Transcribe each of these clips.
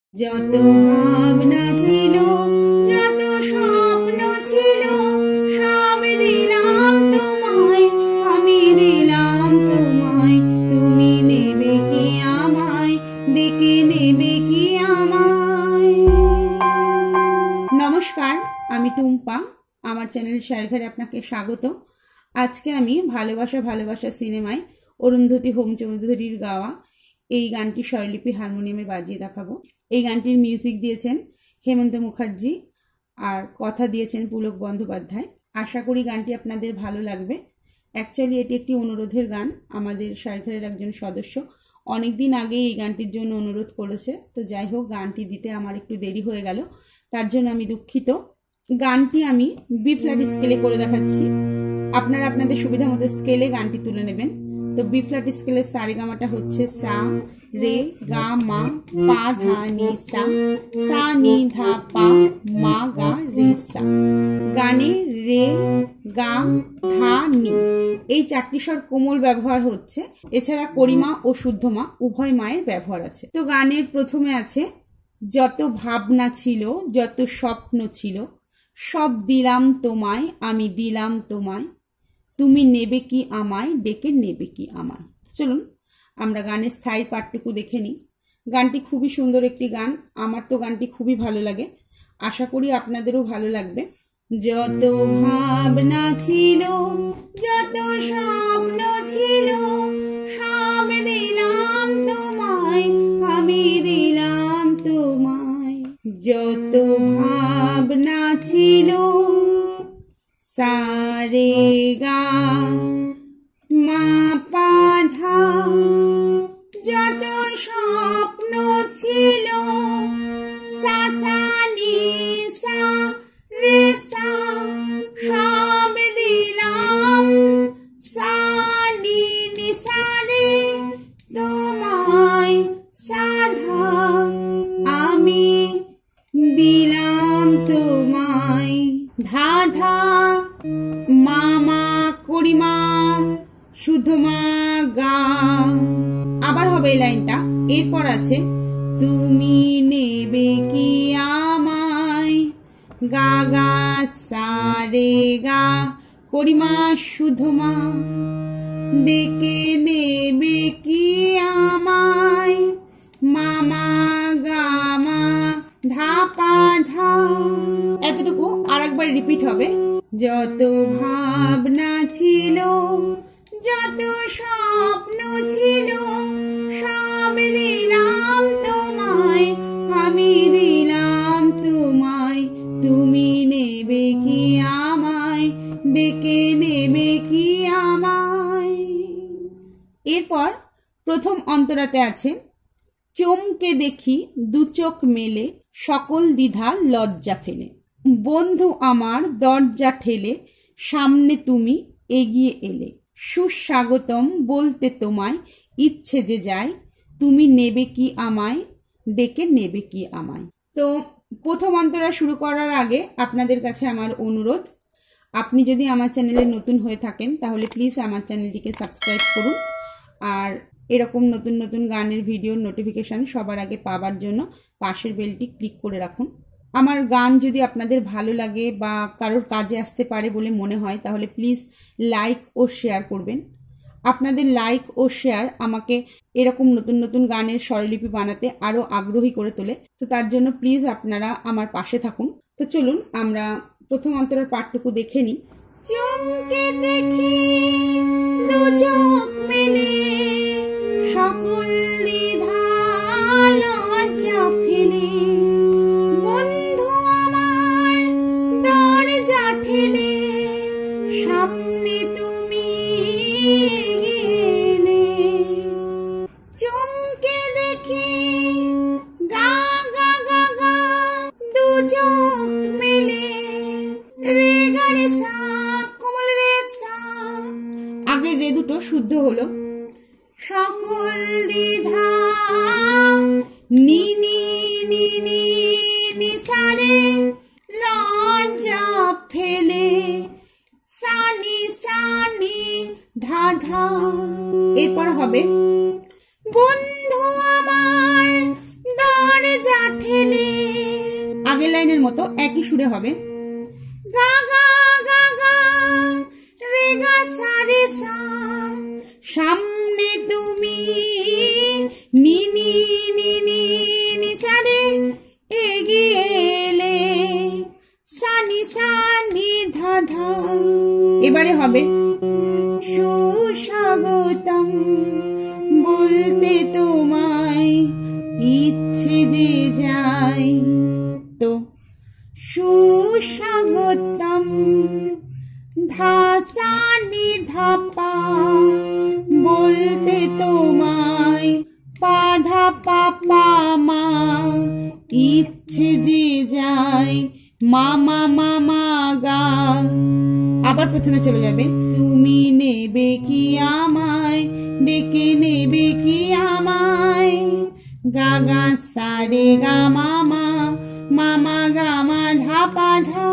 যত ভাবনা ছিল, যত স্বপ্ন ছিল, সব দিলাম তোমায়, আমি দিলাম তোমায়। তুমি নেবে কি আমায়, ডেকে নেবে কি আমায়? নমস্কার, আমি টুম্পা। আমার চ্যানেল শায়রঘরে আপনাকে স্বাগত। আজকে আমি ভালোবাসা ভালোবাসা সিনেমায় অরুন্ধতী হোম চৌধুরীর গাওয়া এই গানটি স্বরলিপি হারমোনিয়ামে বাজিয়ে দেখাবো। এই গানটির মিউজিক দিয়েছেন হেমন্ত মুখার্জি আর কথা দিয়েছেন পুলক বন্দ্যোপাধ্যায়। আশা করি গানটি আপনাদের ভালো লাগবে। অ্যাকচুয়ালি এটি একটি অনুরোধের গান। আমাদের শায়রঘরের একজন সদস্য অনেকদিন আগে এই গানটির জন্য অনুরোধ করেছে, তো যাই হোক গানটি দিতে আমার একটু দেরি হয়ে গেল, তার জন্য আমি দুঃখিত। গানটি আমি বি ফ্ল্যাট স্কেলে করে দেখাচ্ছি, আপনারা আপনাদের সুবিধা মতো স্কেলে গানটি তুলে নেবেন। তো বি ফ্ল্যাট স্কেলের সারেগামাটা হচ্ছে সা রে গা মা পা ধা নি সা, সা নি ধা পা মা গা রে সা। গানে রে গা ধা নি এই চারটি স্বর কোমল ব্যবহার হচ্ছে, এছাড়া করিমা ও শুদ্ধমা উভয় মায়ের ব্যবহার আছে। তো গানের প্রথমে আছে যত ভাবনা ছিল, যত স্বপ্ন ছিল, সব দিলাম তোমায়, আমি দিলাম তোমায়। তুমি নেবে কি আমায়, ডেকে নেবে কি আমায়? চলুন আমরা গানের স্থায়ী পাঠটুকু দেখে নিই। গানটি খুবই সুন্দর একটি গান, আমার তো গানটি খুবই ভালো লাগে, আশা করি আপনাদেরও ভালো লাগবে। যত ভাবনা ছিল, যত স্বপ্ন ছিল, সব দিলাম তোমায়, আমি দিলাম তোমায়। যত ভাবনা ছিল, সা রে গা মা পা ধা, যত স্বপ্ন ছিল, সা সা নি সা রে সা, সব দিলাম সা নি নি সা রে তোমায়, সা ধা আমি দিলাম তোমায়। ধা ধা মামা করিমা শুদ্ধমা গা। আবার হবে এই লাইনটা। এরপর আছে তুমি নেবে কি আমায়, গা গা সা রে গা করিমা শুদ্ধমা, ডেকে নেবে কি আমায়, মামা গা মা ধা পা ধা। এতটুকু আর একবার রিপিট হবে। যত ভাবনা ছিল, যত স্বপ্ন ছিল, সব দিলাম তোমায়, আমি দিলাম তোমায়। তুমি নেবে কি আমায়, ডেকে নেবে কি আমায়? এরপর প্রথম অন্তরাতে আছে চমকে দেখি দু চোখ মেলে, সকল দ্বিধা লজ্জা ফেলে। বন্ধু আমার দরজা ঠেলে, সামনে তুমি এগিয়ে এলে। সুস্বাগতম বলতে তোমায়, ইচ্ছে যে যায়, তুমি নেবে কি আমায়, ডেকে নেবে কি আমায়? তো প্রথম অন্তরা শুরু করার আগে আপনাদের কাছে আমার অনুরোধ, আপনি যদি আমার চ্যানেলে নতুন হয়ে থাকেন তাহলে প্লিজ আমার চ্যানেলটিকে সাবস্ক্রাইব করুন, আর এরকম নতুন নতুন গানের ভিডিওর নোটিফিকেশন সবার আগে পাওয়ার জন্য পাশের বেলটি ক্লিক করে রাখুন। আমার গান যদি আপনাদের ভালো লাগে বা কারোর কাজে আসতে পারে বলে মনে হয় তাহলে প্লিজ লাইক ও শেয়ার করবেন। আপনাদের লাইক ও শেয়ার আমাকে এরকম নতুন নতুন গানের স্বরলিপি বানাতে আরো আগ্রহী করে তোলে, তো তার জন্য প্লিজ আপনারা আমার পাশে থাকুন। তো চলুন আমরা প্রথম অন্তরার পাঠটুকু দেখে নিই। চমকে দেখি দু চোখ মেলে, সকল দ্বিধা লজ্জা ফেলে। বন্ধু আমার দরজা ঠেলে, সামনে তুমি এলে। চমকে দেখি গা গা গা গা দু চোখ মেলে, রে গা রে সা কোমল রে সা। আগের রে দুটো শুদ্ধ হলো। সকল দ্বিধা নি নি নি নি নি সা রে, লজ্জা ফেলে, সা নি ধা ধা। এরপর হবে বন্ধু আমার দরজা আগের লাইনের মতো একই সুরে হবে। গা গা গা গা রে গা সা রে সা, সামনে তুমি নি নি নি নি নি সা রে, এগিয়ে এলে সা নি সা নি ধা ধা। এবারে হবে সুস্বাগতম বলতে তোমায় ইচ্ছে যে যায়। তো সুস্বাগতম ধা সা নি ধা পা, বলতে তোমায় পা ধা পা পা মা, ইচ্ছে যে যায় মা মা মা মা গা। আবার প্রথমে চলে যাবে। তুমি নেবে কি আমায়, ডেকে নেবে কি আমায়, গা গা সা রে গা মা মা, মা মা গা মা ধা পা ধা।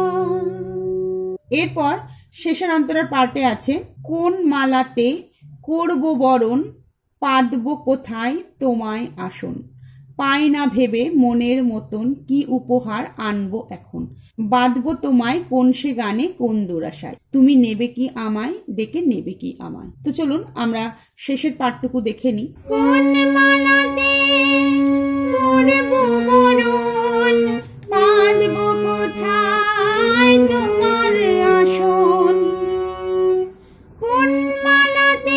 এরপর শেষের অন্তরের পার্টে আছে কোন মালাতে করব বরণ, পাতব কোথায় তোমায় আসন, পাই না ভেবে মনের মতন কি উপহার আনবো এখন, বাঁধবো তোমায় কোন সে গানে কোন দুরাশায়, তুমি নেবে কি আমায়, ডেকে নেবে কি আমায়। তো চলুন আমরা শেষের পার্টটুকু দেখে নিই। কোন মালাতে করব বরণ, বাঁধব কোথায় তোমার আসন, কোন মালাতে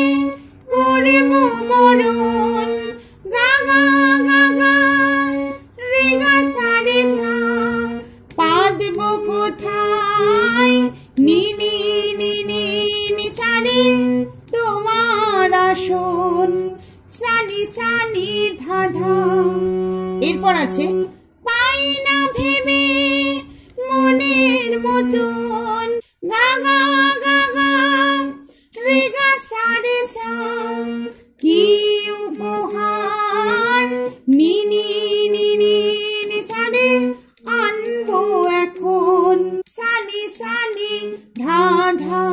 করব বরণ, গা গা গা গা রে গা সা রে সা, বাঁধব কোথায় নি নি নি নি নি সা রে, তোমার আসন সা নি ধা ধা। এরপর আছে পাই না ভেবে মনের মতন, গা গা গা গা রে গা সা রে সা, কি উপহার নি নি নি নি নি সা রে, আনবো এখন সা নি ধা ধা।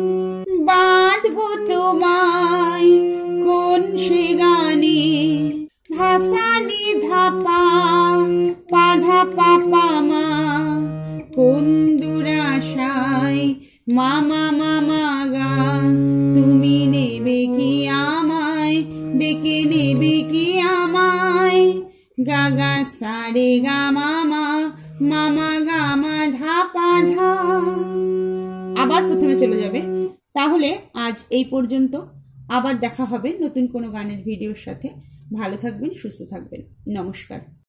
বাঁধবো তোমায় কোন সে গানে, ধা সা নি ধা পা, পা ধা পা পা মা, কোন দুরাশায় মা মা মা মা গা, তুমি নেবে কি আমায়, ডেকে নেবে কি আমায়, গা গা সা রে গা মা মা, মা মা গা মা ধা পা ধা। আবার প্রথমে চলে যাবে। তাহলে আজ এই পর্যন্ত, আবার দেখা হবে নতুন কোনো গানের ভিডিওর সাথে। ভালো থাকবেন, সুস্থ থাকবেন, নমস্কার।